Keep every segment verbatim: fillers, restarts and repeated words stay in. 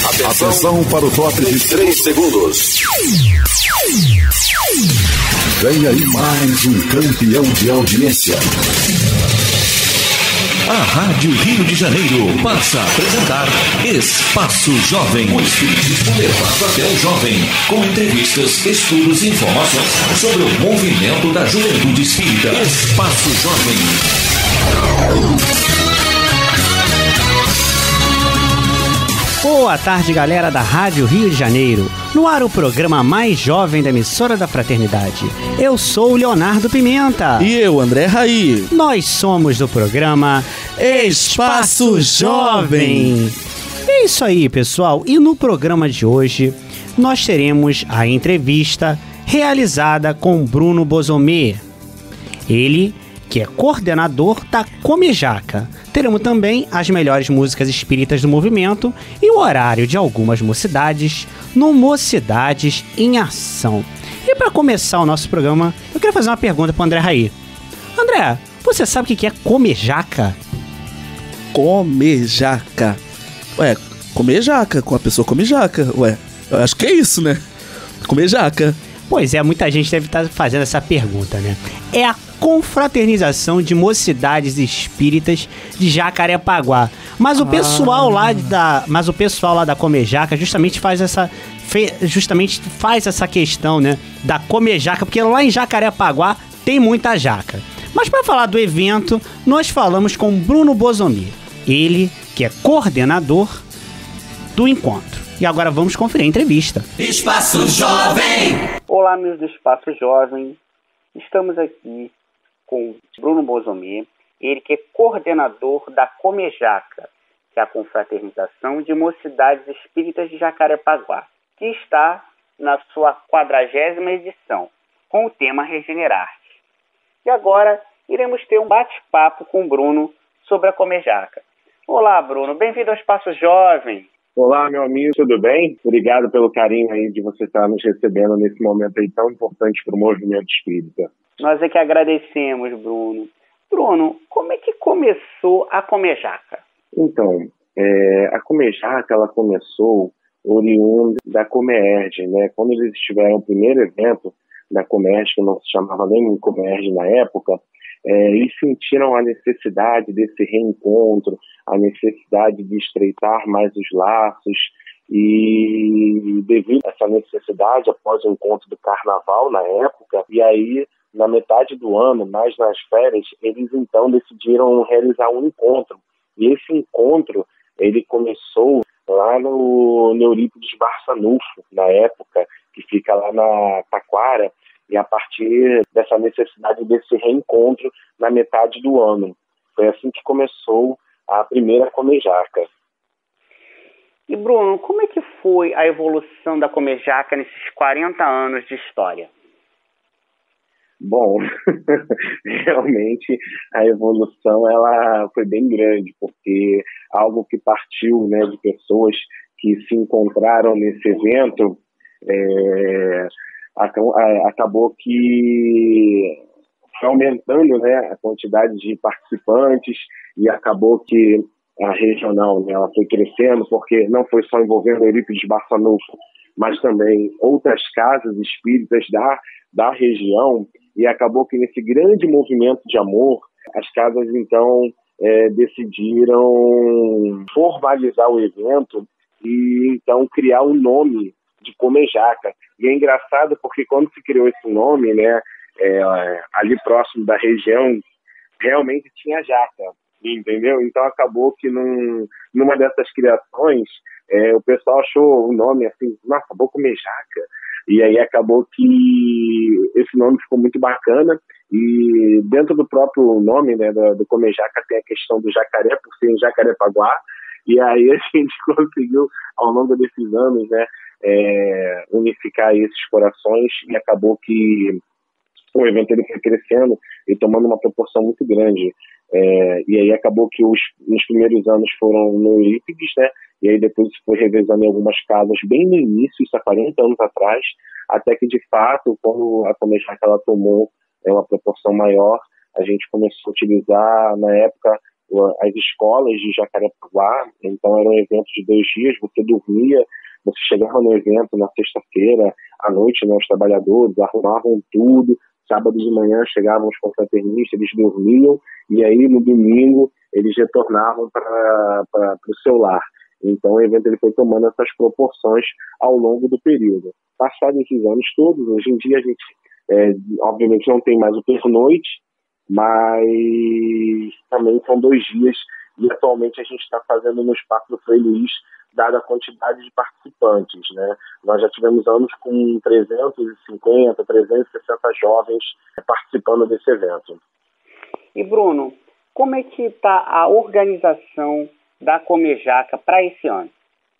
Atenção para o top de três segundos. Vem aí mais um campeão de audiência. A Rádio Rio de Janeiro passa a apresentar Espaço Jovem. O espiritismo levado até o jovem, com entrevistas, estudos e informações sobre o movimento da juventude espírita. Espaço Jovem. Boa tarde, galera da Rádio Rio de Janeiro. No ar, o programa mais jovem da emissora da Fraternidade. Eu sou o Leonardo Pimenta. E eu, André Raí. Nós somos do programa Espaço Jovem. É isso aí, pessoal. E no programa de hoje, nós teremos a entrevista realizada com Bruno Bosomé. Ele, que é coordenador da Comejaca. Teremos também as melhores músicas espíritas do movimento e o horário de algumas mocidades no Mocidades em Ação. E para começar o nosso programa, eu queria fazer uma pergunta para o André Raí. André, você sabe o que é Comejaca? Comejaca. Ué, comer jaca, com a pessoa come jaca. Ué, eu acho que é isso, né? Comer jaca. Pois é, muita gente deve estar fazendo essa pergunta, né? É a confraternização de mocidades espíritas de Jacarepaguá. Mas o pessoal ah. lá da, mas o pessoal lá da Comejaca justamente faz essa fe, justamente faz essa questão, né, da Comejaca, porque lá em Jacarepaguá tem muita jaca. Mas para falar do evento, nós falamos com Bruno Bosomé, ele que é coordenador do encontro. E agora vamos conferir a entrevista. Espaço Jovem! Olá, amigos do Espaço Jovem. Estamos aqui com Bruno Bosomé, ele que é coordenador da Comejaca, que é a confraternização de mocidades espíritas de Jacarepaguá, que está na sua quadragésima edição, com o tema Regenerar-te. E agora iremos ter um bate-papo com o Bruno sobre a Comejaca. Olá, Bruno, bem-vindo ao Espaço Jovem. Olá, meu amigo, tudo bem? Obrigado pelo carinho aí de você estar nos recebendo nesse momento aí tão importante para o movimento espírita. Nós é que agradecemos, Bruno. Bruno, como é que começou a Comejaca? Então, é, a Comejaca, ela começou oriunda da Comerge, né? Quando eles tiveram o primeiro evento da Comerge, que não se chamava nem Comerge na época, é, eles sentiram a necessidade desse reencontro, a necessidade de estreitar mais os laços, e devido a essa necessidade, após o encontro do Carnaval na época, e aí na metade do ano, mais nas férias, eles então decidiram realizar um encontro. E esse encontro, ele começou lá no, no Eurípides Barçanufo, na época, que fica lá na Taquara, e a partir dessa necessidade desse reencontro na metade do ano. Foi assim que começou a primeira Comejaca. E Bruno, como é que foi a evolução da Comejaca nesses quarenta anos de história? Bom, realmente a evolução ela foi bem grande, porque algo que partiu, né, de pessoas que se encontraram nesse evento, é, acabou que foi aumentando, né, a quantidade de participantes, e acabou que a regional, né, ela foi crescendo, porque não foi só envolvendo o Eurípides Barçanufo, mas também outras casas espíritas da, da região, e acabou que nesse grande movimento de amor, as casas então é, decidiram formalizar o evento e então criar o nome de Comejaca. E é engraçado porque quando se criou esse nome, né, é, ali próximo da região, realmente tinha jaca, entendeu? Então acabou que num, numa dessas criações, é, o pessoal achou o nome assim, nossa, vou comer jaca. E aí acabou que esse nome ficou muito bacana, e dentro do próprio nome, né, do, do Comejaca tem a questão do jacaré, por ser em Jacarepaguá, e aí a gente conseguiu, ao longo desses anos, né, é, unificar esses corações, e acabou que o evento ele foi crescendo e tomando uma proporção muito grande. É, e aí acabou que os, nos primeiros anos foram no Eurípides, né? E aí depois foi revezando em algumas casas bem no início, isso há quarenta anos atrás, até que de fato, quando a Comejaca ela tomou é, uma proporção maior, a gente começou a utilizar na época as escolas de Jacarepaguá. Então era um evento de dois dias, você dormia, você chegava no evento na sexta-feira à noite, né, os trabalhadores arrumavam tudo, sábado de manhã chegavam os confraternistas, eles dormiam, e aí no domingo eles retornavam para o seu lar. Então o evento ele foi tomando essas proporções ao longo do período. Passados esses anos todos, hoje em dia a gente, é, obviamente não tem mais o pernoite, mas também são dois dias, e atualmente a gente está fazendo no espaço do Frei Luiz, dada a quantidade de participantes, né? Nós já tivemos anos com trezentos e cinquenta, trezentos e sessenta jovens participando desse evento. E Bruno, como é que está a organização da Comejaca para esse ano?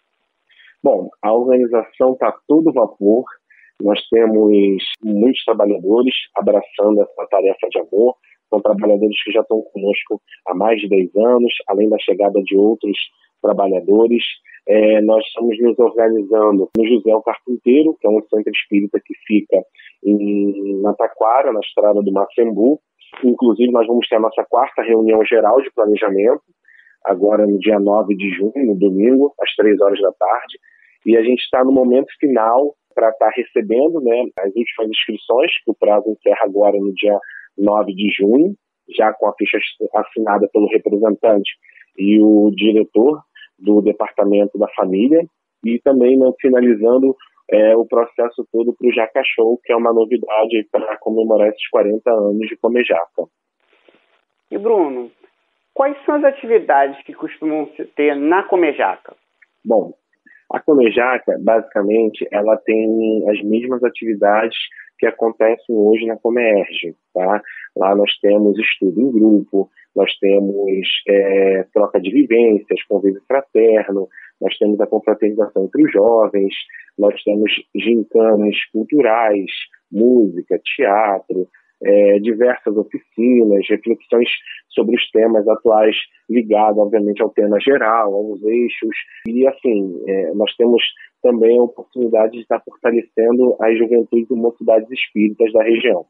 Bom, a organização está a todo vapor. Nós temos muitos trabalhadores abraçando essa tarefa de amor. São trabalhadores que já estão conosco há mais de dez anos, além da chegada de outros trabalhadores. É, nós estamos nos organizando no José o Carpinteiro, que é um centro espírita que fica em, na Taquara, na estrada do Macembu. Inclusive, nós vamos ter a nossa quarta reunião geral de planejamento, agora no dia nove de junho, no domingo, às três horas da tarde. E a gente está no momento final para estar tá recebendo, né, as últimas inscrições, que o prazo encerra agora no dia nove de junho, já com a ficha assinada pelo representante e o diretor do Departamento da Família, e também, né, finalizando é, o processo todo para o Jaca Show, que é uma novidade para comemorar esses quarenta anos de Comejaca. E Bruno, quais são as atividades que costumam ter na Comejaca? Bom, a Comejaca, basicamente, ela tem as mesmas atividades que acontecem hoje na Comerge, tá? Lá nós temos estudo em grupo, nós temos é, troca de vivências, convívio fraterno, nós temos a confraternização entre os jovens, nós temos gincanas culturais, música, teatro, é, diversas oficinas, reflexões sobre os temas atuais ligados, obviamente, ao tema geral, aos eixos. E, assim, é, nós temos também a oportunidade de estar fortalecendo as juventudes e mocidades espíritas da região.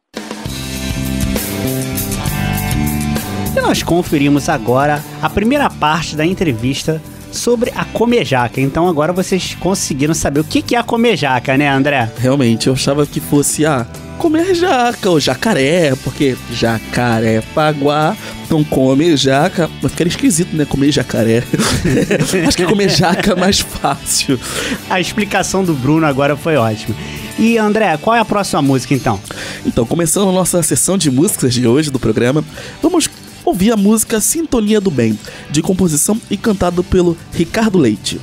E nós conferimos agora a primeira parte da entrevista sobre a Comejaca. Então agora vocês conseguiram saber o que é a Comejaca, né, André? Realmente, eu achava que fosse a comer jaca, ou jacaré, porque Jacarepaguá não come jaca. Mas ficaria esquisito, né, comer jacaré. Acho que comer jaca é mais fácil. A explicação do Bruno agora foi ótima. E André, qual é a próxima música então? Então, começando a nossa sessão de músicas de hoje do programa, vamos ouvir a música Sintonia do Bem, de composição e cantado pelo Ricardo Leite.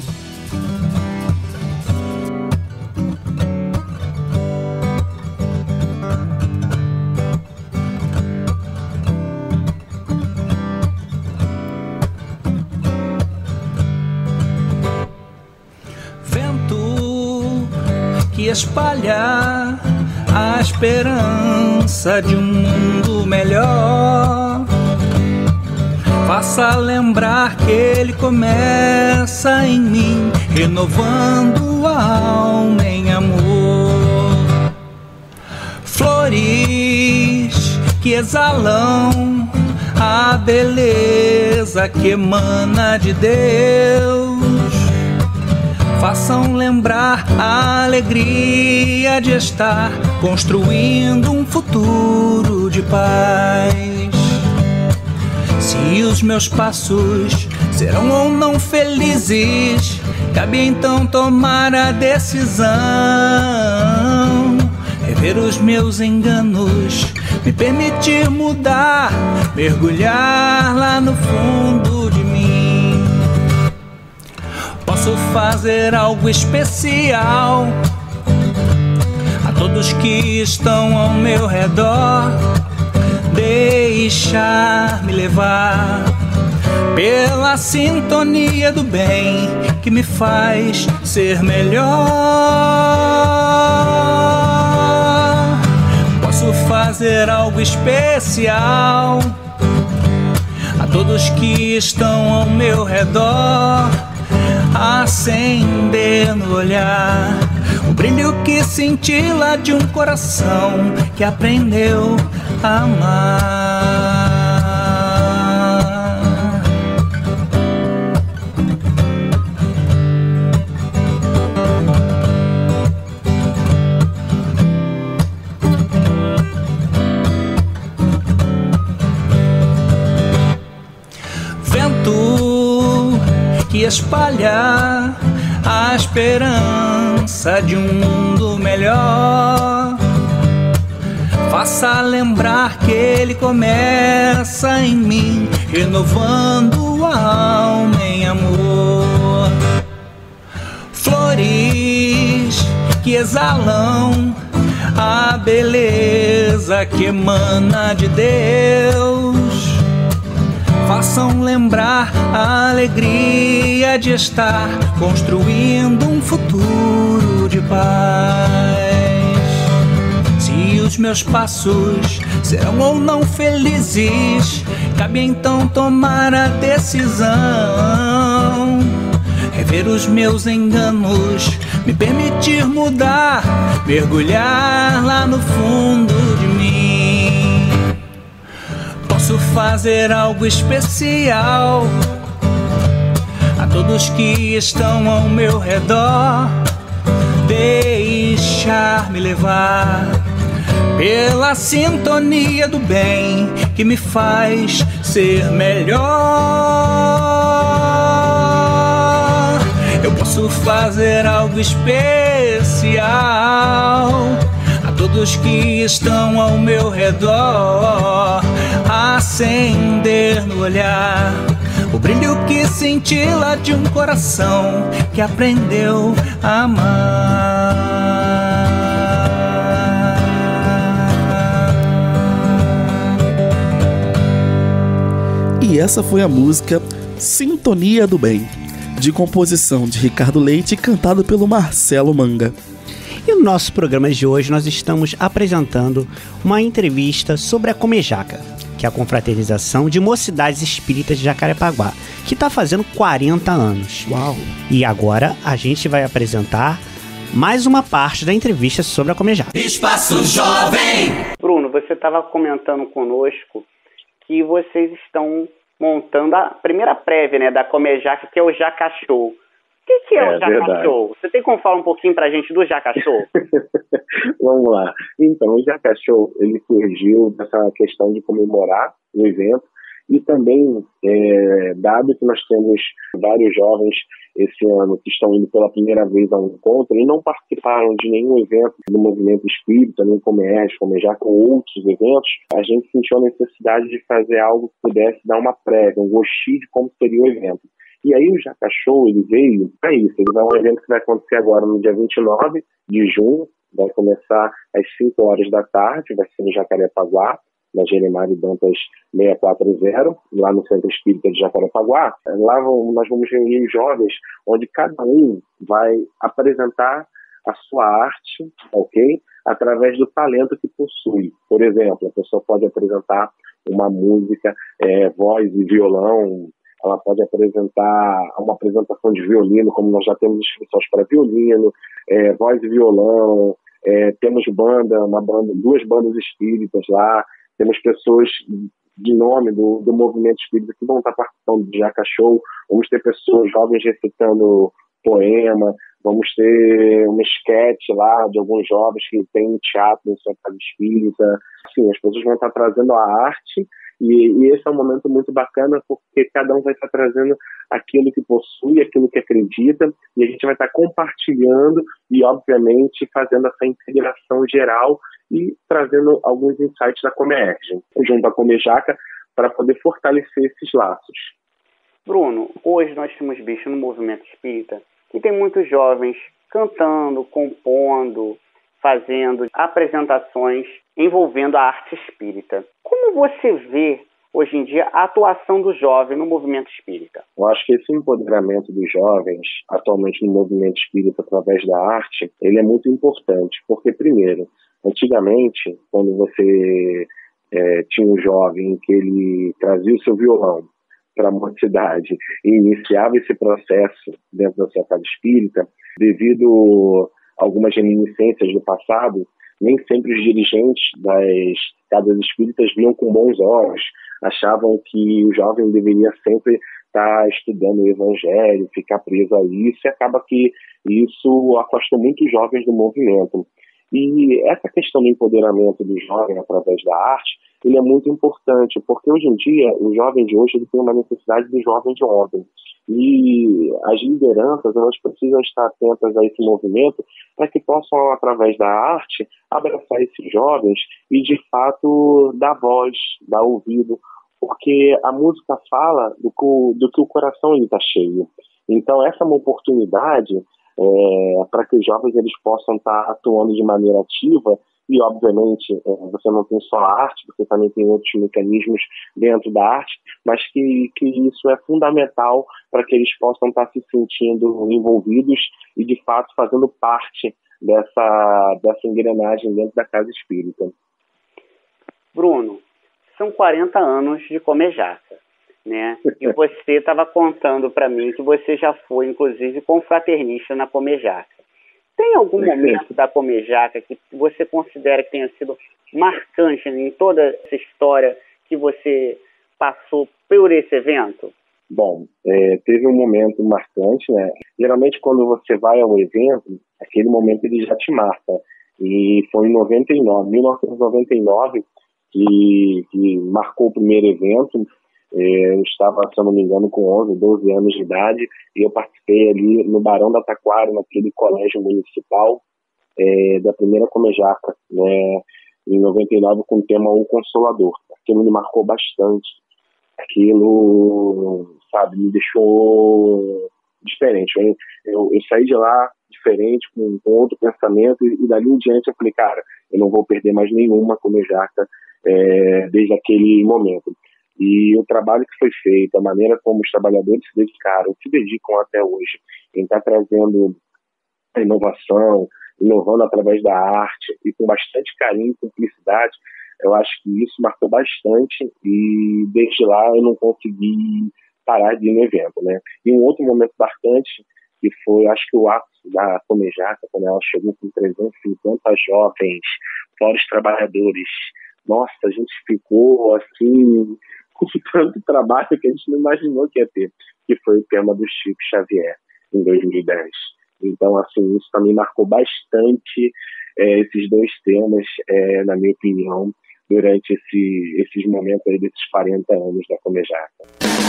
Vento que espalha a esperança de um mundo melhor, faça lembrar que ele começa em mim, renovando a alma em amor. Flores que exalam a beleza que emana de Deus, façam lembrar a alegria de estar construindo um futuro de paz. Se os meus passos serão ou não felizes, cabe então tomar a decisão, rever os meus enganos, me permitir mudar, mergulhar lá no fundo de mim. Posso fazer algo especial a todos que estão ao meu redor, deixar-me levar pela sintonia do bem que me faz ser melhor. Posso fazer algo especial a todos que estão ao meu redor, acender no olhar o brilho que cintila de um coração que aprendeu a amar. espalhar a esperança de um mundo melhor. Faça lembrar que ele começa em mim, renovando a alma em amor. Flores que exalam a beleza que emana de Deus, façam lembrar a alegria de estar construindo um futuro de paz. Se os meus passos serão ou não felizes, cabe então tomar a decisão, rever os meus enganos, me permitir mudar, mergulhar lá no fundo de mim. Posso fazer algo especial a todos que estão ao meu redor, deixar-me levar pela sintonia do bem que me faz ser melhor. Eu posso fazer algo especial a todos que estão ao meu redor, acender no olhar o brilho que cintila de um coração que aprendeu a amar. E essa foi a música Sintonia do Bem, de composição de Ricardo Leite e cantado pelo Marcelo Manga. E no nosso programa de hoje nós estamos apresentando uma entrevista sobre a Comejaca, que é a confraternização de mocidades espíritas de Jacarepaguá, que está fazendo quarenta anos. Uau! E agora a gente vai apresentar mais uma parte da entrevista sobre a Comejaca. Espaço Jovem! Bruno, você estava comentando conosco que vocês estão montando a primeira prévia, né, da Comejaca, que é o Jaca Show. O que, que é, é o Jaca verdade. Show? Você tem como falar um pouquinho pra gente do Jaca Show? Vamos lá. Então, o Jaca Show, ele surgiu dessa questão de comemorar o evento e também, é, dado que nós temos vários jovens esse ano que estão indo pela primeira vez ao encontro e não participaram de nenhum evento do movimento espírita, nem Comerge, Comejaca ou outros eventos, a gente sentiu a necessidade de fazer algo que pudesse dar uma prévia, um gostinho de como seria o evento. E aí o Jaca Show, ele veio para isso. Ele vai um evento que vai acontecer agora no dia vinte e nove de junho, vai começar às cinco horas da tarde, vai ser no Jacarepaguá, na Geremário Dantas seiscentos e quarenta, lá no Centro Espírita de Jacarepaguá. Lá nós vamos reunir os jovens, onde cada um vai apresentar a sua arte, ok? Através do talento que possui. Por exemplo, a pessoa pode apresentar uma música, é, voz e violão, ela pode apresentar uma apresentação de violino, como nós já temos inscrições para violino, é, voz e violão, é, temos banda, uma banda, duas bandas espíritas lá, temos pessoas de nome do, do movimento espírita que vão estar participando do Jaca Show, vamos ter pessoas jovens recitando poema, vamos ter uma esquete lá de alguns jovens que têm teatro em sua casa espírita. Assim, as pessoas vão estar trazendo a arte e, e esse é um momento muito bacana porque cada um vai estar trazendo aquilo que possui, aquilo que acredita e a gente vai estar compartilhando e, obviamente, fazendo essa integração geral e trazendo alguns insights da Comerge, junto à Comejaca, para poder fortalecer esses laços. Bruno, hoje nós temos visto no movimento espírita que tem muitos jovens cantando, compondo, fazendo apresentações envolvendo a arte espírita. Como você vê hoje em dia a atuação do jovem no movimento espírita? Eu acho que esse empoderamento dos jovens, atualmente no movimento espírita através da arte, ele é muito importante, porque primeiro, antigamente, quando você é, tinha um jovem que ele trazia o seu violão para a mocidade e iniciava esse processo dentro da sua casa espírita, devido a algumas reminiscências do passado, nem sempre os dirigentes das casas espíritas viam com bons olhos, achavam que o jovem deveria sempre estar estudando o evangelho, ficar preso a isso, e acaba que isso afastou muitos jovens do movimento. E essa questão do empoderamento do jovem através da arte, ele é muito importante, porque hoje em dia, o jovem de hoje ele tem uma necessidade do jovem de ontem. E as lideranças, elas precisam estar atentas a esse movimento para que possam, através da arte, abraçar esses jovens e, de fato, dar voz, dar ouvido, porque a música fala do que o, do que o coração está cheio. Então, essa é uma oportunidade é, para que os jovens eles possam estar atuando de maneira ativa. E, obviamente, você não tem só a arte, você também tem outros mecanismos dentro da arte, mas que, que isso é fundamental para que eles possam estar se sentindo envolvidos e, de fato, fazendo parte dessa, dessa engrenagem dentro da Casa Espírita. Bruno, são quarenta anos de Comejaca, né? E você estava contando para mim que você já foi, inclusive, confraternista na Comejaca. Tem algum momento da Comejaca que você considera que tenha sido marcante em toda essa história que você passou por esse evento? Bom, é, teve um momento marcante, né? Geralmente quando você vai ao evento, aquele momento ele já te marca. E foi em noventa e nove, mil novecentos e noventa e nove que, que marcou o primeiro evento. Eu estava, se eu não me engano, com onze, doze anos de idade, e eu participei ali no Barão da Taquara, naquele colégio municipal é, da primeira Comejaca, né, em noventa e nove, com o tema O Consolador. Aquilo me marcou bastante. Aquilo, sabe, me deixou diferente. Eu, eu, eu saí de lá diferente, com, com outro pensamento, e, e dali em diante eu falei, cara, eu não vou perder mais nenhuma Comejaca é, desde aquele momento. E o trabalho que foi feito, a maneira como os trabalhadores se dedicaram, se dedicam até hoje, em estar trazendo a inovação, inovando através da arte e com bastante carinho e cumplicidade, eu acho que isso marcou bastante e desde lá eu não consegui parar de ir no evento, né? E um outro momento marcante, que foi, acho que o ato da Comejaca, quando ela chegou com trezentos e cinquenta jovens, fora os trabalhadores. Nossa, a gente ficou assim, com tanto trabalho que a gente não imaginou que ia ter, que foi o tema do Chico Xavier, em dois mil e dez. Então, assim, isso também marcou bastante é, esses dois temas, é, na minha opinião, durante esse, esses momentos aí desses quarenta anos da Comejaca.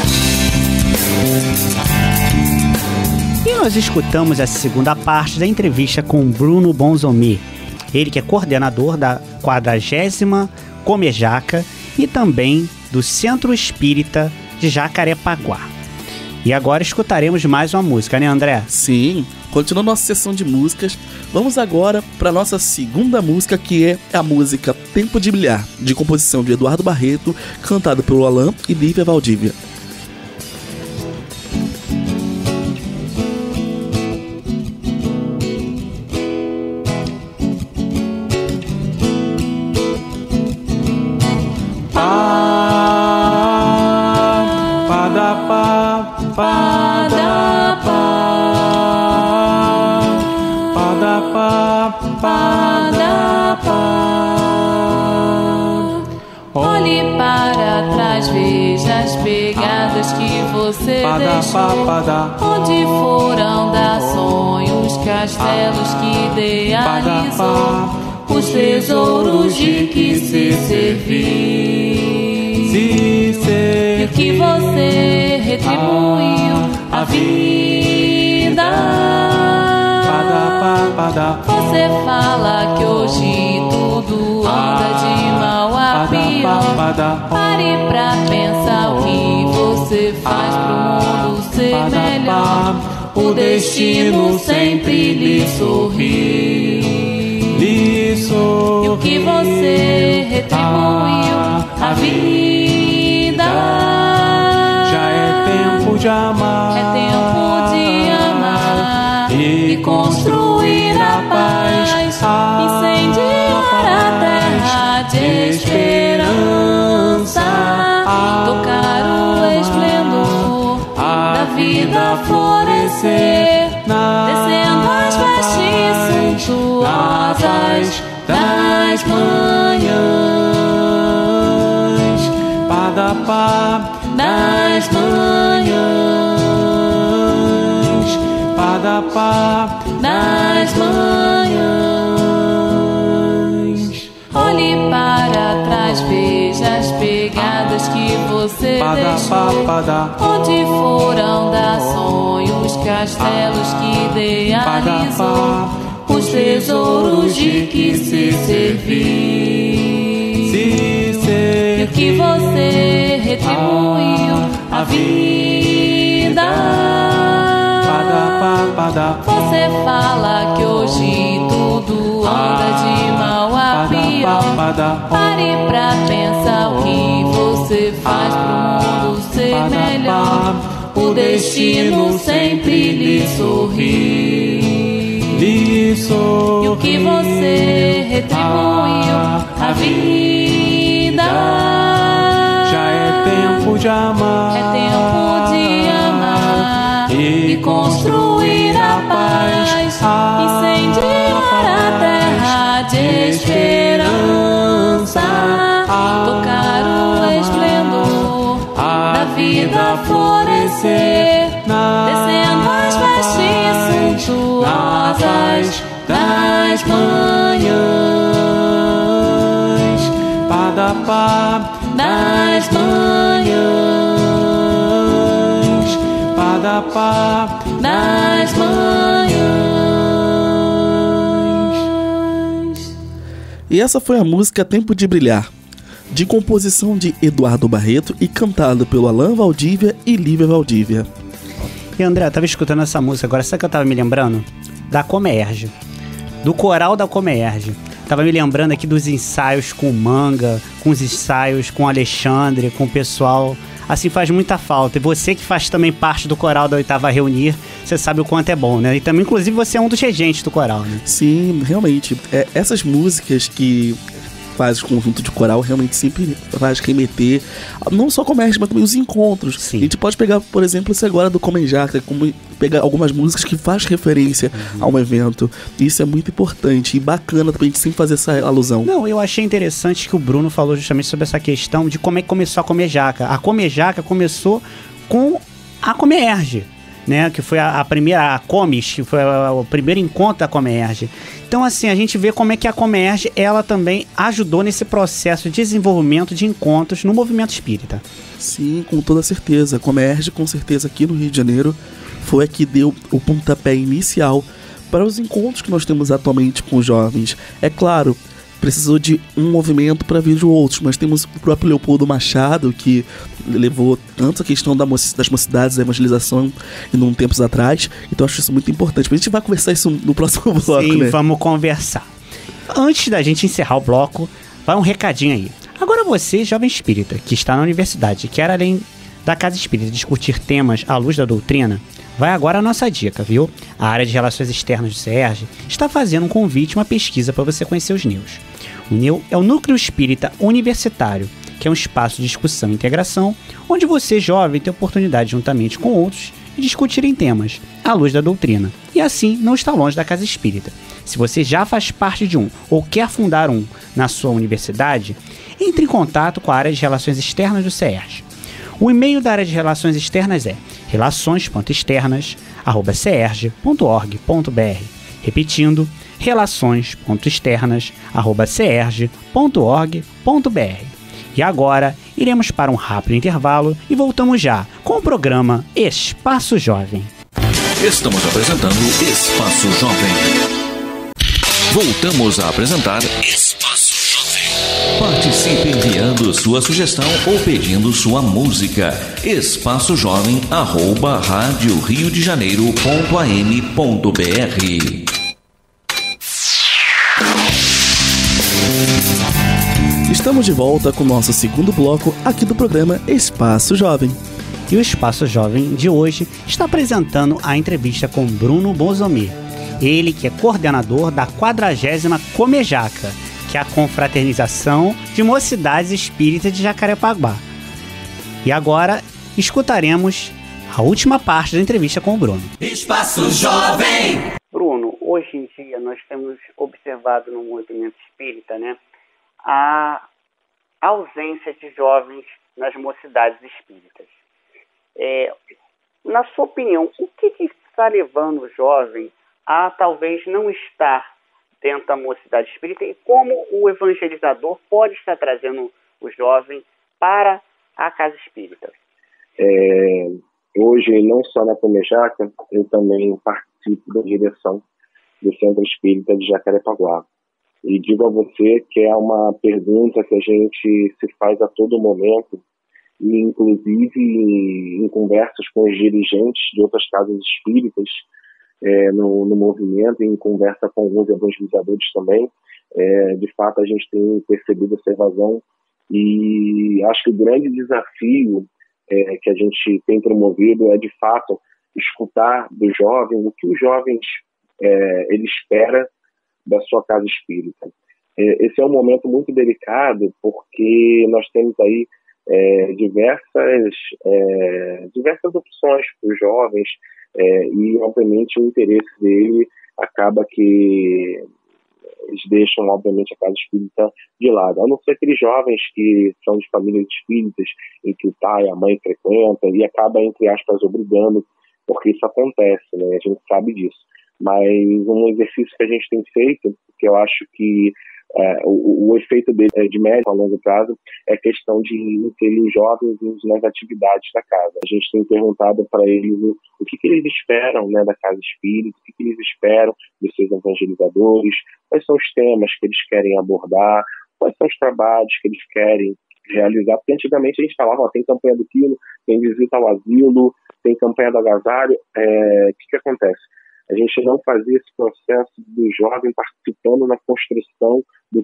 E nós escutamos a segunda parte da entrevista com Bruno Bonzomé, ele que é coordenador da quadragésima Comejaca e também do Centro Espírita de Jacarepaguá. E agora escutaremos mais uma música, né, André? Sim, continuando nossa sessão de músicas, vamos agora para nossa segunda música, que é a música Tempo de Brilhar, de composição de Eduardo Barreto, cantada pelo Alain e Lívia Valdívia. Olhe para trás, veja as pegadas que você deixou. Onde foram dar sonhos, castelos que idealizou, os tesouros de que se serviu, e o que você retribuiu à vida. Você fala que hoje tudo anda de mal a pior. Pare pra pensar o que você faz pro mundo ser melhor. O destino sempre lhe sorri, e o que você retribuiu à vida. Já é tempo de amar, é tempo de amar e construir a paz, incendiar a terra de esperança, tocar o esplendor da vida florescer, descendo as vestes suntuosas das manhãs, padapá das manhãs, padapá das manhãs. Olhe para trás, veja as pegadas que você você deixou? Onde foram dar sonhos, castelos que idealizou? Os tesouros de que se serviu? E o que você retribuiu à vida? Você fala que hoje tudo anda de mal a pior. Pare pra pensar o que você faz pro mundo ser melhor. O destino sempre lhe sorri. E o que você retribuiu à vida? Já é tempo de amar. É tempo de amar e construir a paz, incendiar a terra de esperança, tocar o esplendor da vida florescer, descendo as vestes suntuosas das manhãs, padapá das manhãs, padapá das manhãs. E essa foi a música Tempo de Brilhar, de composição de Eduardo Barreto e cantado pelo Alan Valdívia e Lívia Valdívia. E André, eu tava escutando essa música agora, sabe o que eu tava me lembrando? Da Comerge, do coral da Comerge. Tava me lembrando aqui dos ensaios com o Manga, com os ensaios com o Alexandre, com o pessoal. Assim, faz muita falta. E você que faz também parte do coral da Oitava Reunir, você sabe o quanto é bom, né? E também, inclusive, você é um dos regentes do coral, né? Sim, realmente. É, essas músicas que faz o conjunto de coral realmente sempre faz remeter, não só Comerge, mas também os encontros. Sim. A gente pode pegar, por exemplo, esse agora do Comenjaca, como pegar algumas músicas que faz referência uhum. a um evento. Isso é muito importante e bacana também a gente sempre fazer essa alusão. Não, eu achei interessante que o Bruno falou justamente sobre essa questão de como é que começou a Comerjaca. A Comerjaca começou com a Comerge, né, que foi a, a primeira, a Comes, que foi a, o primeiro encontro da Comerge. Então, assim, a gente vê como é que a Comerge, ela também ajudou nesse processo de desenvolvimento de encontros no movimento espírita. Sim, com toda certeza. A Comerge, com certeza, aqui no Rio de Janeiro, foi a que deu o pontapé inicial para os encontros que nós temos atualmente com os jovens. É claro, precisou de um movimento para vir de outros, mas temos o próprio Leopoldo Machado, que levou tanto a questão da moci- das mocidades, da evangelização, em um tempos atrás, então eu acho isso muito importante. A gente vai conversar isso no próximo bloco, Sim, né? vamos conversar. Antes da gente encerrar o bloco, vai um recadinho aí. Agora você, jovem espírita, que está na universidade, quer além da Casa Espírita discutir temas à luz da doutrina, vai agora a nossa dica, viu? A área de Relações Externas do SERJ está fazendo um convite, uma pesquisa para você conhecer os N E Us. O N E U é o Núcleo Espírita Universitário, que é um espaço de discussão e integração, onde você, jovem, tem oportunidade, juntamente com outros, de discutirem temas à luz da doutrina, e assim não está longe da Casa Espírita. Se você já faz parte de um ou quer fundar um na sua universidade, entre em contato com a área de Relações Externas do SERJ. O e-mail da área de Relações Externas é relações ponto externas arroba serj ponto org ponto br. Repetindo, relações ponto externas arroba serj ponto org ponto br. E agora, iremos para um rápido intervalo e voltamos já com o programa Espaço Jovem. Estamos apresentando Espaço Jovem. Voltamos a apresentar Espaço Jovem. Participe enviando sua sugestão ou pedindo sua música. Espaço Jovem arroba rádio rio de janeiro ponto a m ponto b r. Estamos de volta com o nosso segundo bloco aqui do programa Espaço Jovem. E o Espaço Jovem de hoje está apresentando a entrevista com Bruno Bozomé. Ele que é coordenador da quadragésima Comejaca, que é a confraternização de mocidades espíritas de Jacarepaguá. E agora escutaremos a última parte da entrevista com o Bruno. Espaço Jovem! Bruno, hoje em dia nós temos observado no movimento espírita, né, a ausência de jovens nas mocidades espíritas. É, na sua opinião, o que, que está levando o jovem a talvez não estar dentro da mocidade espírita e como o evangelizador pode estar trazendo o jovem para à Casa Espírita? É, hoje, não só na Comejaca, eu também participo da direção do Centro Espírita de Jacarepaguá. E digo a você que é uma pergunta que a gente se faz a todo momento, e inclusive em, em conversas com os dirigentes de outras casas espíritas é, no, no movimento, em conversa com alguns evangelizadores também, é, de fato a gente tem percebido essa evasão, e acho que o grande desafio é, que a gente tem promovido é de fato escutar do jovem o que os jovens é, ele espera da sua casa espírita. Esse é um momento muito delicado, porque nós temos aí é, diversas, é, diversas opções para os jovens, é, e obviamente o interesse dele acaba que eles deixam obviamente a casa espírita de lado, a não ser aqueles jovens que são de famílias espíritas, em que o pai e a mãe frequentam, e acaba, entre aspas, obrigando, porque isso acontece, né? A gente sabe disso. Mas um exercício que a gente tem feito, que eu acho que é, o, o efeito dele é de médio a longo prazo, é a questão de inserir os jovens nas atividades da casa. A gente tem perguntado para eles o, o que, que eles esperam, né, da casa espírita, o que, que eles esperam dos seus evangelizadores, quais são os temas que eles querem abordar, quais são os trabalhos que eles querem realizar, porque antigamente a gente falava, ó, tem campanha do quilo, tem visita ao asilo, tem campanha do agasalho. É, o que, que acontece? A gente não fazia esse processo do jovem participando na construção do,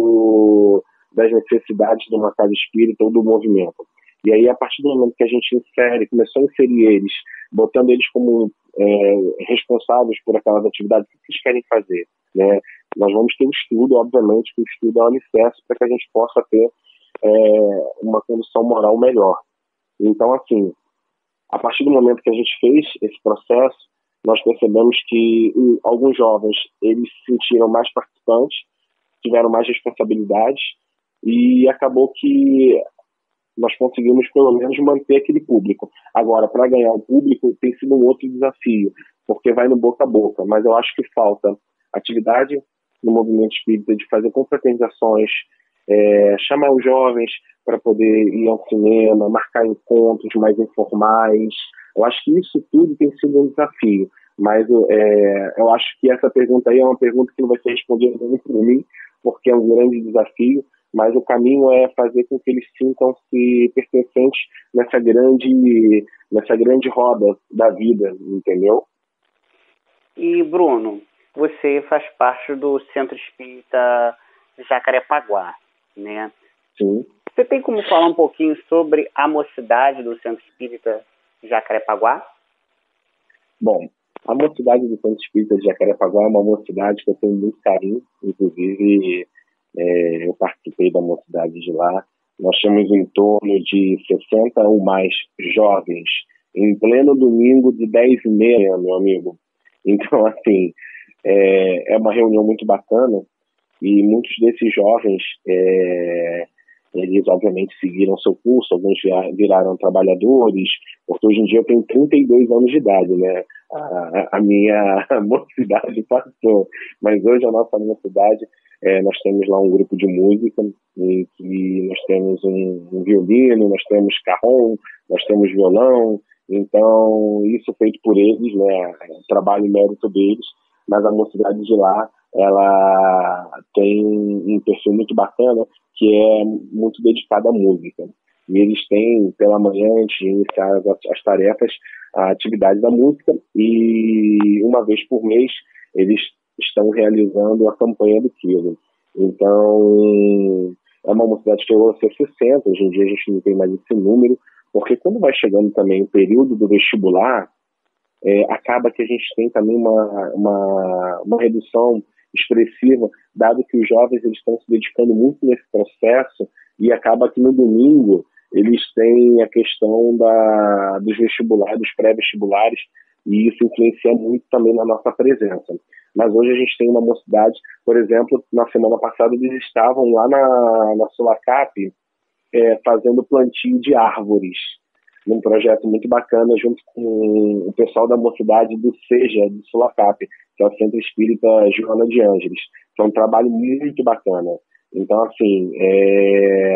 do, das necessidades de uma casa espírita ou do movimento. E aí, a partir do momento que a gente insere, começou a inserir eles, botando eles como é, responsáveis por aquelas atividades, o que eles querem fazer, né? Nós vamos ter o estudo, obviamente, que o estudo é um alicerce para que a gente possa ter é, uma condução moral melhor. Então, assim, a partir do momento que a gente fez esse processo, nós percebemos que um, alguns jovens eles se sentiram mais participantes, tiveram mais responsabilidades, e acabou que nós conseguimos pelo menos manter aquele público. Agora, para ganhar o público tem sido um outro desafio, porque vai no boca a boca, mas eu acho que falta atividade no movimento espírita de fazer confraternizações, é, chamar os jovens para poder ir ao cinema, marcar encontros mais informais. Eu acho que isso tudo tem sido um desafio, mas é, eu acho que essa pergunta aí é uma pergunta que não vai ser respondida por mim, porque é um grande desafio, mas o caminho é fazer com que eles sintam-se pertencentes nessa grande, nessa grande roda da vida, entendeu? E, Bruno, você faz parte do Centro Espírita Jacarepaguá, né? Sim. Você tem como falar um pouquinho sobre a mocidade do Centro Espírita Jacarepaguá? Bom, a mocidade do Centro Espírita de Jacarepaguá é uma mocidade que eu tenho muito carinho, inclusive é, eu participei da mocidade de lá. Nós temos em torno de sessenta ou mais jovens em pleno domingo de dez e meia, meu amigo. Então, assim, é, é uma reunião muito bacana, e muitos desses jovens, é, eles obviamente seguiram seu curso, alguns viraram trabalhadores, porque hoje em dia eu tenho trinta e dois anos de idade, né? A, a minha mocidade passou, mas hoje a nossa mocidade, é, nós temos lá um grupo de música, em que nós temos um, um violino, nós temos carrom, nós temos violão. Então, isso feito por eles, né, trabalho e mérito deles, mas a mocidade de lá, ela tem um perfil muito bacana, que é muito dedicado à música. E eles têm, pela manhã, antes de iniciar as, as tarefas, a atividade da música, e uma vez por mês eles estão realizando a campanha do quilo. Então, é uma mocidade que chegou a ser sessenta, hoje em dia a gente não tem mais esse número, porque quando vai chegando também o período do vestibular, é, acaba que a gente tem também uma, uma, uma redução expressiva, dado que os jovens eles estão se dedicando muito nesse processo, e acaba que no domingo eles têm a questão da, dos vestibulares, dos pré-vestibulares, e isso influencia muito também na nossa presença. Mas hoje a gente tem uma mocidade, por exemplo, na semana passada eles estavam lá na, na Sulacap, É, fazendo plantio de árvores, num projeto muito bacana, junto com o pessoal da mocidade do SEJA, do Sulacap, que é o Centro Espírita Joana de Ângeles. É um trabalho muito bacana. Então, assim, é,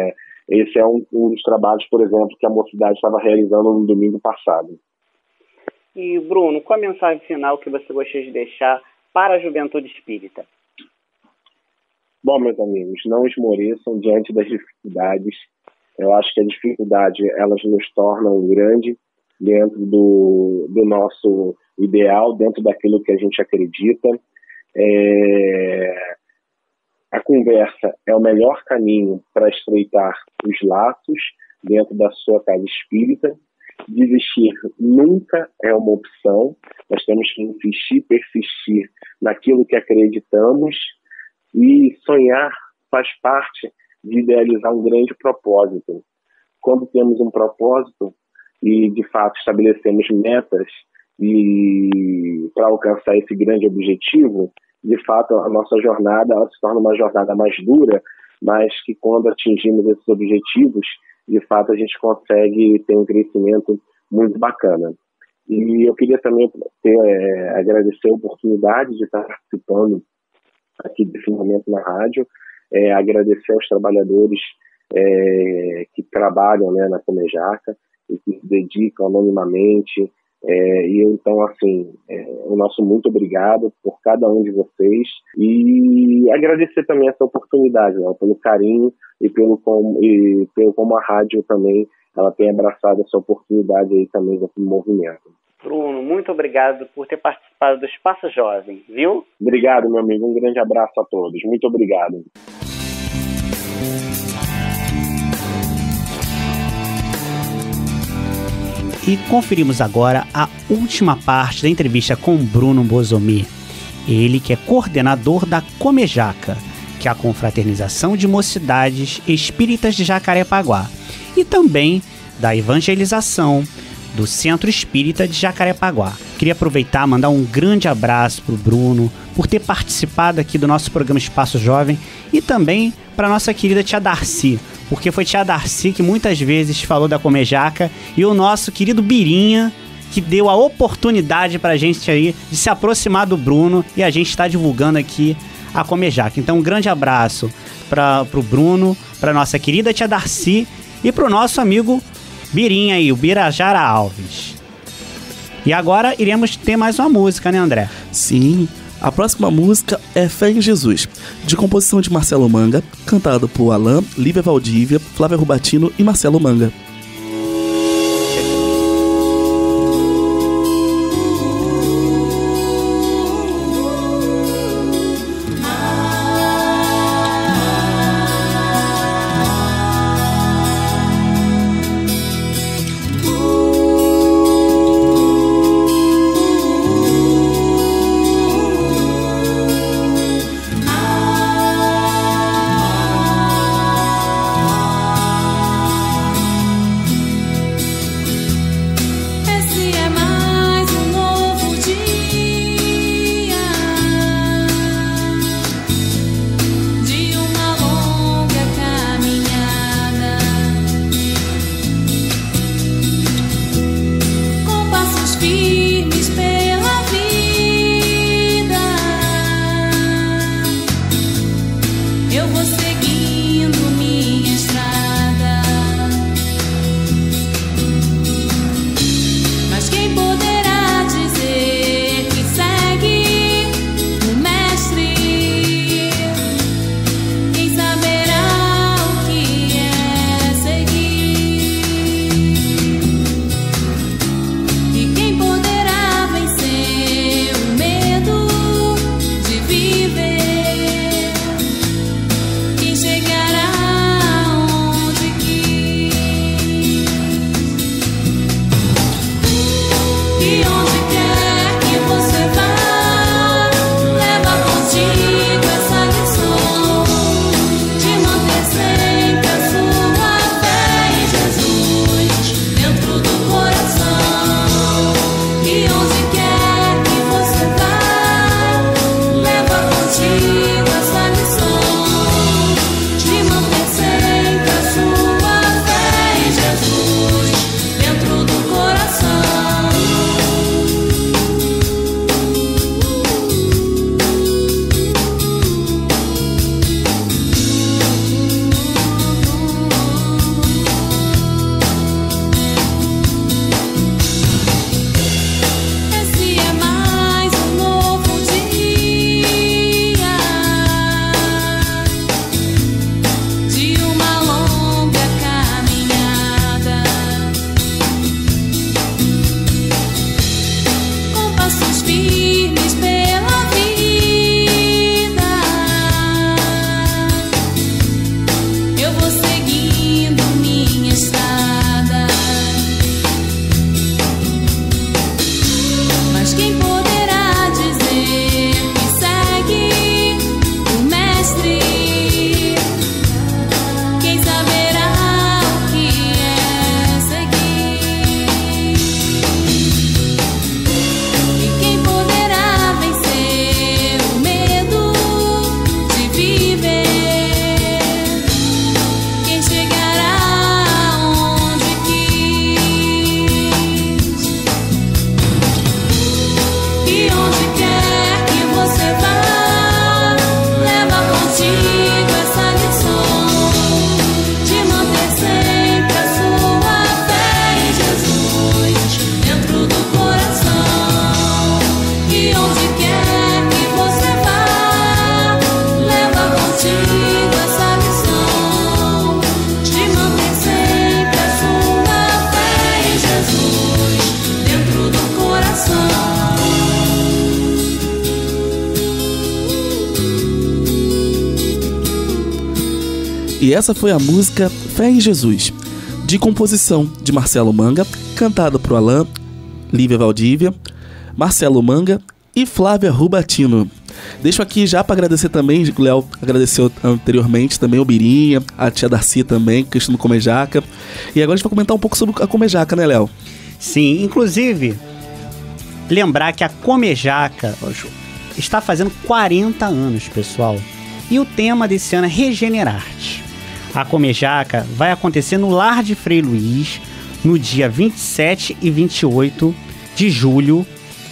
esse é um, um dos trabalhos, por exemplo, que a mocidade estava realizando no domingo passado. E, Bruno, qual a mensagem final que você gostaria de deixar para a juventude espírita? Bom, meus amigos, não esmoreçam diante das dificuldades. Eu acho que a dificuldade, elas nos tornam grande dentro do, do nosso ideal, dentro daquilo que a gente acredita. É... A conversa é o melhor caminho para estreitar os laços dentro da sua casa espírita. Desistir nunca é uma opção. Nós temos que insistir, persistir naquilo que acreditamos, e sonhar faz parte de idealizar um grande propósito. Quando temos um propósito e, de fato, estabelecemos metas e para alcançar esse grande objetivo, de fato, a nossa jornada ela se torna uma jornada mais dura, mas que quando atingimos esses objetivos, de fato, a gente consegue ter um crescimento muito bacana. E eu queria também ter, é, agradecer a oportunidade de estar participando aqui desse momento na rádio, é, agradecer aos trabalhadores é, que trabalham, né, na Comejaca e que se dedicam anonimamente. É, e eu, então, assim, é, o nosso muito obrigado por cada um de vocês, e agradecer também essa oportunidade, né, pelo carinho e pelo, como, e pelo como a rádio também ela tem abraçado essa oportunidade aí também desse movimento. Bruno, muito obrigado por ter participado do Espaço Jovem, viu? Obrigado, meu amigo. Um grande abraço a todos. Muito obrigado. E conferimos agora a última parte da entrevista com Bruno Bosomé. Ele que é coordenador da Comejaca, que é a Confraternização de Mocidades Espíritas de Jacarepaguá, e também da evangelização do Centro Espírita de Jacarepaguá. Queria aproveitar e mandar um grande abraço para o Bruno por ter participado aqui do nosso programa Espaço Jovem, e também para nossa querida tia Darcy, porque foi tia Darcy que muitas vezes falou da Comejaca, e o nosso querido Birinha que deu a oportunidade para a gente aí de se aproximar do Bruno, e a gente está divulgando aqui a Comejaca. Então um grande abraço para o Bruno, para nossa querida tia Darcy e para o nosso amigo Birinha aí, o Birajara Alves. E agora iremos ter mais uma música, né, André? Sim, a próxima música é Fé em Jesus, de composição de Marcelo Manga, cantado por Alain, Lívia Valdívia, Flávia Rubatino e Marcelo Manga. Quem E essa foi a música Fé em Jesus, de composição de Marcelo Manga, cantada por Alain, Lívia Valdívia, Marcelo Manga e Flávia Rubatino. Deixo aqui já para agradecer também, o Léo agradeceu anteriormente também o Birinha, a tia Darcy também, questão do Comejaca. E agora a gente vai comentar um pouco sobre a Comejaca, né, Léo? Sim, inclusive, lembrar que a Comejaca está fazendo quarenta anos, pessoal. E o tema desse ano é Regenerar-te. A Comejaca vai acontecer no Lar de Frei Luís, no dia vinte e sete e vinte e oito de julho.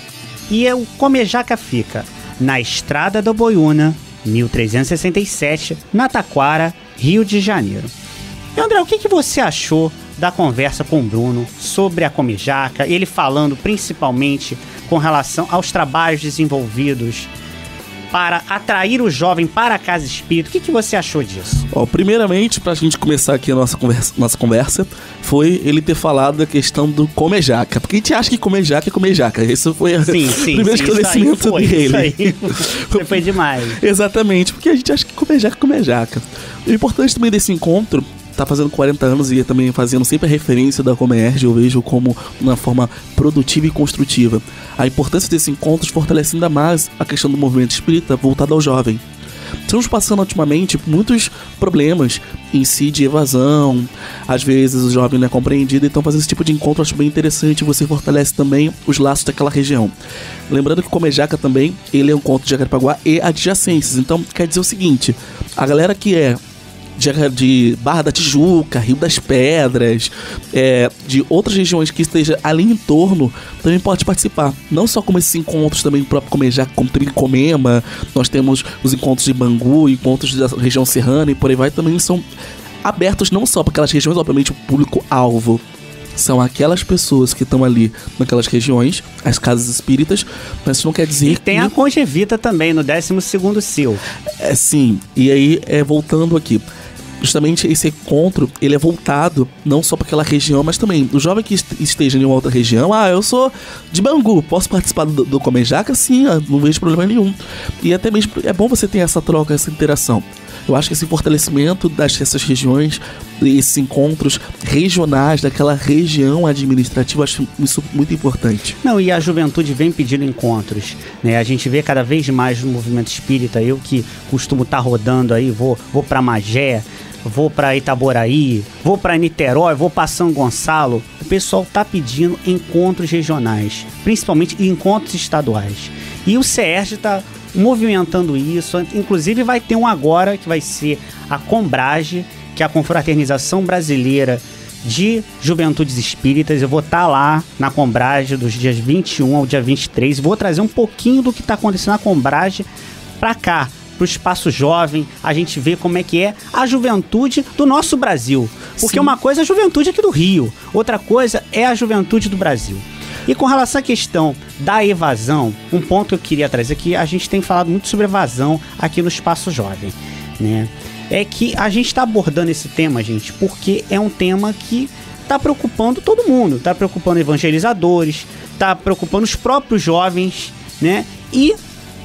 E o Comejaca fica na Estrada da Boiúna, mil trezentos e sessenta e sete, na Taquara, Rio de Janeiro. E André, o que, que você achou da conversa com o Bruno sobre a Comejaca, ele falando principalmente com relação aos trabalhos desenvolvidos para atrair o jovem para a casa espírita? O que, que você achou disso? Ó, primeiramente, pra gente começar aqui a nossa conversa, nossa conversa, foi ele ter falado da questão do Comejaca. Porque a gente acha que Comejaca é Comejaca. Isso foi o primeiro esclarecimento dele. Isso aí, foi, foi demais. Exatamente, porque a gente acha que Comejaca é Comejaca. O importante também desse encontro, tá fazendo quarenta anos e também fazendo sempre a referência da Comerge, eu vejo como uma forma produtiva e construtiva. A importância desse encontro fortalece ainda mais a questão do movimento espírita voltado ao jovem. Estamos passando ultimamente por muitos problemas em si de evasão, às vezes o jovem não é compreendido, então fazendo esse tipo de encontro eu acho bem interessante, você fortalece também os laços daquela região. Lembrando que o Comejaca também, ele é um encontro de Jacarepaguá e adjacências, então quer dizer o seguinte, a galera que é De, de Barra da Tijuca, Rio das Pedras, é, de outras regiões que esteja ali em torno, também pode participar. Não só como esses encontros também o próprio Comejaca, como Tricomema, nós temos os encontros de Bangu, encontros da região serrana e por aí vai, também são abertos não só para aquelas regiões, obviamente o público-alvo são aquelas pessoas que estão ali naquelas regiões, as casas espíritas, mas isso não quer dizer e tem que... a Congevita também, no décimo segundo Sil. É, sim, e aí, é, voltando aqui, justamente esse encontro, ele é voltado não só para aquela região, mas também o jovem que esteja em uma outra região, ah, eu sou de Bangu, posso participar do, do Comejaca? Sim, não vejo problema nenhum. E até mesmo é bom você ter essa troca, essa interação. Eu acho que esse fortalecimento dessas regiões, esses encontros regionais daquela região administrativa, eu acho isso muito importante. Não, e a juventude vem pedindo encontros, né? A gente vê cada vez mais no movimento espírita, eu que costumo estar rodando aí, vou, vou para Magé, vou para Itaboraí, vou para Niterói, vou para São Gonçalo, o pessoal tá pedindo encontros regionais, principalmente encontros estaduais. E o C E R G está movimentando isso, inclusive vai ter um agora que vai ser a Combrage, que é a Confraternização Brasileira de Juventudes Espíritas. Eu vou estar lá na Combrage dos dias vinte e um ao dia vinte e três, vou trazer um pouquinho do que está acontecendo na Combrage para cá, para o espaço jovem, a gente vê como é que é a juventude do nosso Brasil, porque Sim. uma coisa é a juventude aqui do Rio, outra coisa é a juventude do Brasil. E com relação à questão da evasão, um ponto que eu queria trazer aqui, a gente tem falado muito sobre evasão aqui no Espaço Jovem, né? É que a gente está abordando esse tema, gente, porque é um tema que está preocupando todo mundo, está preocupando evangelizadores, está preocupando os próprios jovens, né? E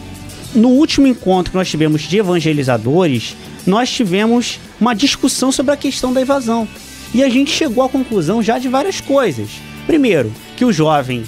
no último encontro que nós tivemos de evangelizadores, nós tivemos uma discussão sobre a questão da evasão. E a gente chegou à conclusão já de várias coisas. Primeiro, que o jovem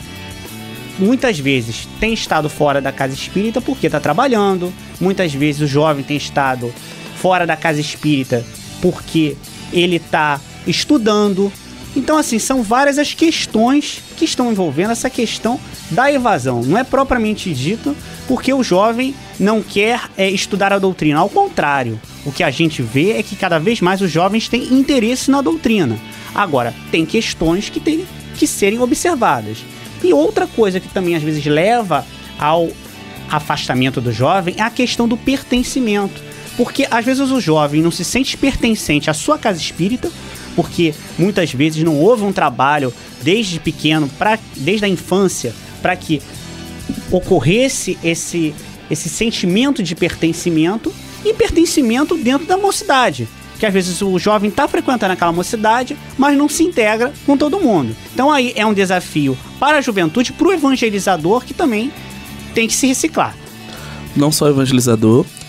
muitas vezes tem estado fora da casa espírita porque está trabalhando, muitas vezes o jovem tem estado fora da casa espírita porque ele está estudando. Então, assim, são várias as questões que estão envolvendo essa questão da evasão. Não é propriamente dito porque o jovem não quer é, estudar a doutrina. Ao contrário, o que a gente vê é que cada vez mais os jovens têm interesse na doutrina. Agora, tem questões que têm que serem observadas. E outra coisa que também às vezes leva ao afastamento do jovem é a questão do pertencimento. Porque às vezes o jovem não se sente pertencente à sua casa espírita, porque muitas vezes não houve um trabalho desde pequeno, pra, desde a infância, para que ocorresse esse, esse sentimento de pertencimento e pertencimento dentro da mocidade. Que às vezes o jovem está frequentando aquela mocidade, mas não se integra com todo mundo. Então aí é um desafio para a juventude, para o evangelizador, que também tem que se reciclar. Não só o evangelizador,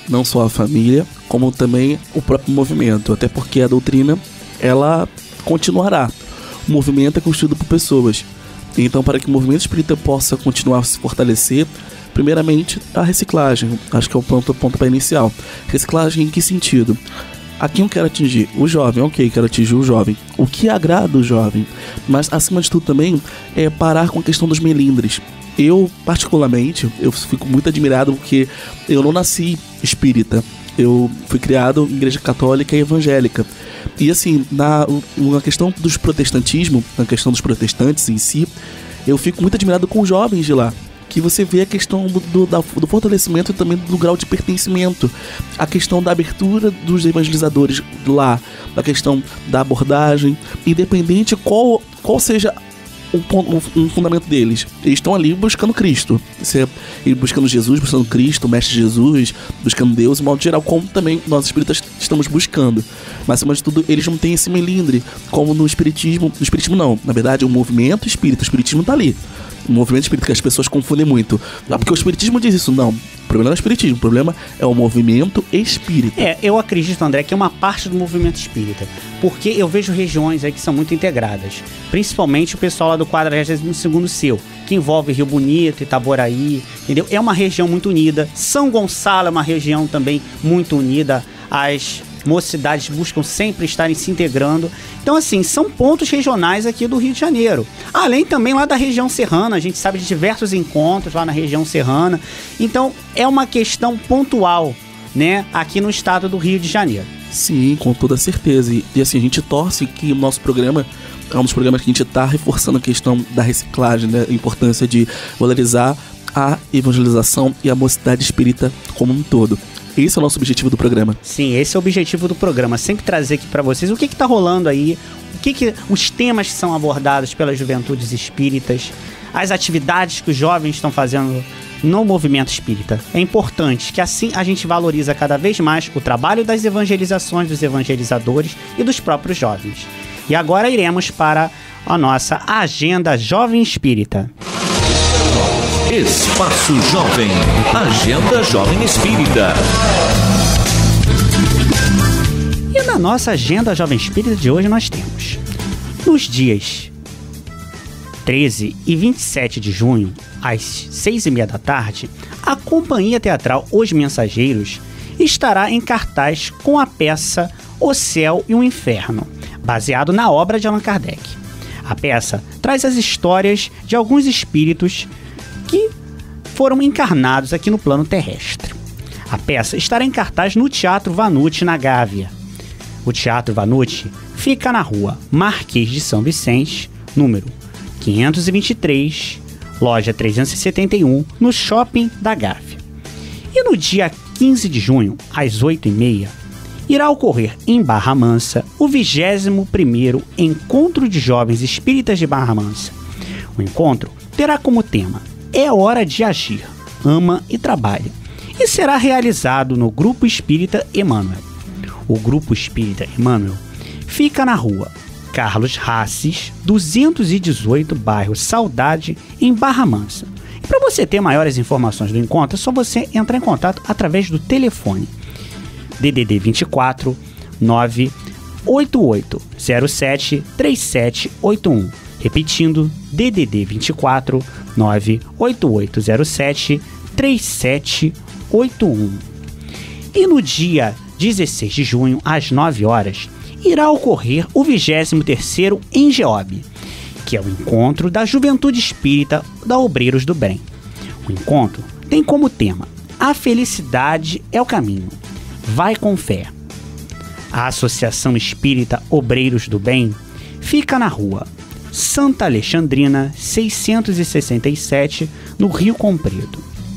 não só a família, como também o próprio movimento, até porque a doutrina, ela continuará. O movimento é construído por pessoas. Então, para que o movimento espírita possa continuar a se fortalecer, primeiramente, a reciclagem. Acho que é o ponto, ponto para inicial. Reciclagem em que sentido? A quem eu quero atingir? O jovem, ok, quero atingir o jovem. O que agrada o jovem? Mas, acima de tudo também, é parar com a questão dos melindres. Eu, particularmente, eu fico muito admirado porque eu não nasci espírita. Eu fui criado em igreja católica e evangélica. E assim, na, na questão dos protestantismo, na questão dos protestantes em si, eu fico muito admirado com os jovens de lá. Que você vê a questão do, do, da, do fortalecimento e também do grau de pertencimento. A questão da abertura dos evangelizadores lá. A questão da abordagem. Independente qual, qual seja o um, um fundamento deles. Eles estão ali buscando Cristo. Você, buscando Jesus, buscando Cristo, o Mestre Jesus, buscando Deus, de modo geral, como também nós espíritas estamos buscando. Mas, acima de tudo, eles não têm esse melindre, como no espiritismo. No espiritismo não, na verdade, o movimento espírita, o espiritismo está ali. O movimento espírita, que as pessoas confundem muito. Ah, porque o espiritismo diz isso. Não, o problema não é o espiritismo, o problema é o movimento espírita. É, eu acredito, André, que é uma parte do movimento espírita. Porque eu vejo regiões aí que são muito integradas. Principalmente o pessoal lá do quadragésimo segundo seu, que envolve Rio Bonito, Itaboraí, entendeu? É uma região muito unida. São Gonçalo é uma região também muito unida. As mocidades buscam sempre estarem se integrando. Então, assim, são pontos regionais aqui do Rio de Janeiro. Além também lá da região serrana, a gente sabe de diversos encontros lá na região serrana. Então, é uma questão pontual, né, aqui no estado do Rio de Janeiro. Sim, com toda certeza. E, e assim, a gente torce que o nosso programa é um dos programas que a gente está reforçando a questão da reciclagem, né, a importância de valorizar a evangelização e a mocidade espírita como um todo. Esse é o nosso objetivo do programa. Sim, esse é o objetivo do programa. Sempre trazer aqui pra vocês o que que tá rolando aí, o que que, os temas que são abordados pelas juventudes espíritas, as atividades que os jovens estão fazendo no movimento espírita. É importante que assim a gente valoriza cada vez mais o trabalho das evangelizações, dos evangelizadores e dos próprios jovens. E agora iremos para a nossa Agenda Jovem Espírita. Espaço Jovem, Agenda Jovem Espírita. E na nossa Agenda Jovem Espírita de hoje nós temos, nos dias treze e vinte e sete de junho, às seis e meia da tarde, a Companhia Teatral Os Mensageiros estará em cartaz com a peça O Céu e o Inferno, baseado na obra de Allan Kardec. A peça traz as histórias de alguns espíritos que foram encarnados aqui no plano terrestre. A peça estará em cartaz no Teatro Vanucci, na Gávea. O Teatro Vanucci fica na rua Marquês de São Vicente, número quinhentos e vinte e três, loja trezentos e setenta e um, no Shopping da Gávea. E no dia quinze de junho, às oito e meia, irá ocorrer em Barra Mansa o vigésimo primeiro Encontro de Jovens Espíritas de Barra Mansa. O encontro terá como tema É Hora de Agir, Ama e Trabalha, e será realizado no Grupo Espírita Emmanuel. O Grupo Espírita Emmanuel fica na rua Carlos Rassis, duzentos e dezoito, bairro Saudade, em Barra Mansa. E para você ter maiores informações do encontro, é só você entrar em contato através do telefone D D D vinte e quatro, nove oito oito zero sete, três sete oito um. Repetindo, D D D vinte e quatro, nove oito oito zero sete, três sete oito um. E no dia dezesseis de junho, às nove horas, irá ocorrer o vigésimo terceiro Engeob, que é o encontro da Juventude Espírita da Obreiros do Bem. O encontro tem como tema A Felicidade é o Caminho, vai com fé. A Associação Espírita Obreiros do Bem fica na rua Santa Alexandrina, seiscentos e sessenta e sete, no Rio Comprido.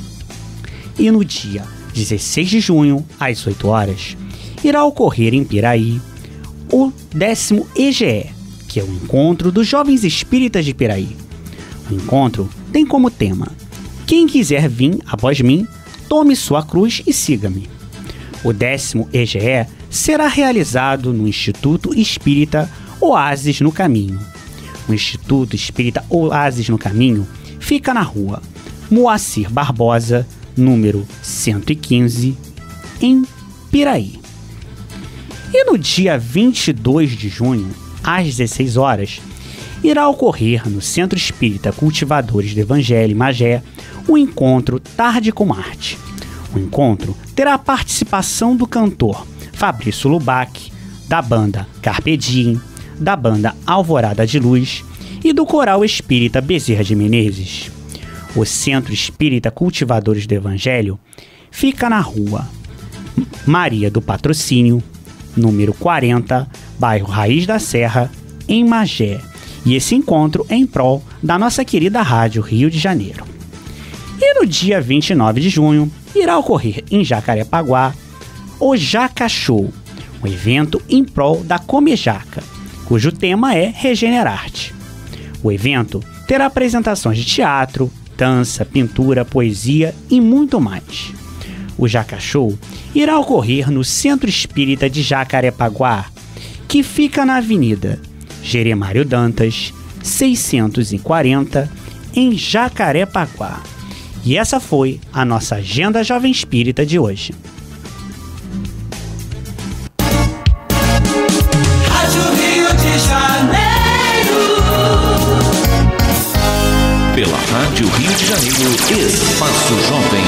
E no dia dezesseis de junho, às oito horas, irá ocorrer em Piraí o décimo E G E, que é o Encontro dos Jovens Espíritas de Piraí. O encontro tem como tema Quem quiser vir após mim, tome sua cruz e siga-me. O décimo E G E será realizado no Instituto Espírita Oásis no Caminho. O Instituto Espírita Oásis no Caminho fica na rua Moacir Barbosa, número cento e quinze, em Piraí. E no dia vinte e dois de junho, às dezesseis horas, irá ocorrer no Centro Espírita Cultivadores do Evangelho em Magé o encontro Tarde com Arte. O encontro terá a participação do cantor Fabrício Lubac, da banda Carpe Diem, da banda Alvorada de Luz e do coral espírita Bezerra de Menezes. O Centro Espírita Cultivadores do Evangelho fica na rua Maria do Patrocínio, número quarenta, bairro Raiz da Serra, em Magé. E esse encontro é em prol da nossa querida Rádio Rio de Janeiro. E no dia vinte e nove de junho, irá ocorrer em Jacarepaguá o Jaca Show, um evento em prol da Comejaca, cujo tema é Regenerar-te. O evento terá apresentações de teatro, dança, pintura, poesia e muito mais. O Jaca Show irá ocorrer no Centro Espírita de Jacarepaguá, que fica na Avenida Jeremário Dantas, seiscentos e quarenta, em Jacarepaguá. E essa foi a nossa Agenda Jovem Espírita de hoje. Rádio Rio de Janeiro. Pela Rádio Rio de Janeiro, Espaço Jovem.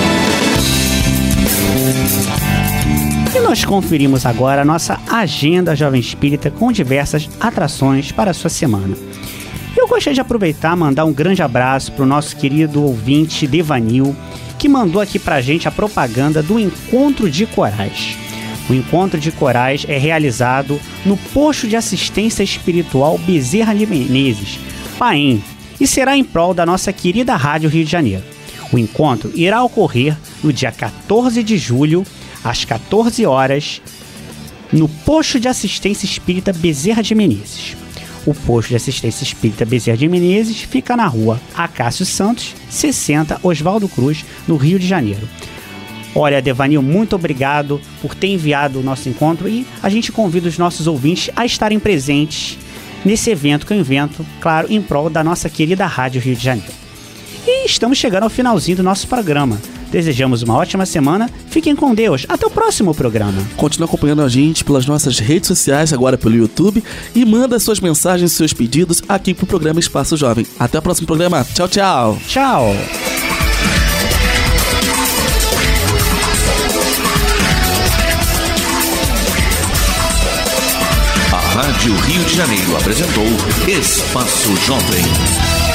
E nós conferimos agora a nossa Agenda Jovem Espírita com diversas atrações para a sua semana. Eu gostaria de aproveitar e mandar um grande abraço para o nosso querido ouvinte Devanil, que mandou aqui para a gente a propaganda do Encontro de Corais. O Encontro de Corais é realizado no Posto de Assistência Espiritual Bezerra de Menezes, Paim, e será em prol da nossa querida Rádio Rio de Janeiro. O encontro irá ocorrer no dia quatorze de julho, às quatorze horas, no Posto de Assistência Espírita Bezerra de Menezes. O Posto de Assistência Espírita Bezerra de Menezes fica na rua Acácio Santos, sessenta, Oswaldo Cruz, no Rio de Janeiro. Olha, Devanil, muito obrigado por ter enviado o nosso encontro e a gente convida os nossos ouvintes a estarem presentes nesse evento, que é um evento, claro, em prol da nossa querida Rádio Rio de Janeiro. E estamos chegando ao finalzinho do nosso programa. Desejamos uma ótima semana, fiquem com Deus, até o próximo programa. Continue acompanhando a gente pelas nossas redes sociais, agora pelo YouTube, e manda suas mensagens, seus pedidos aqui pro programa Espaço Jovem. Até o próximo programa, tchau, tchau. Tchau. A Rádio Rio de Janeiro apresentou Espaço Jovem.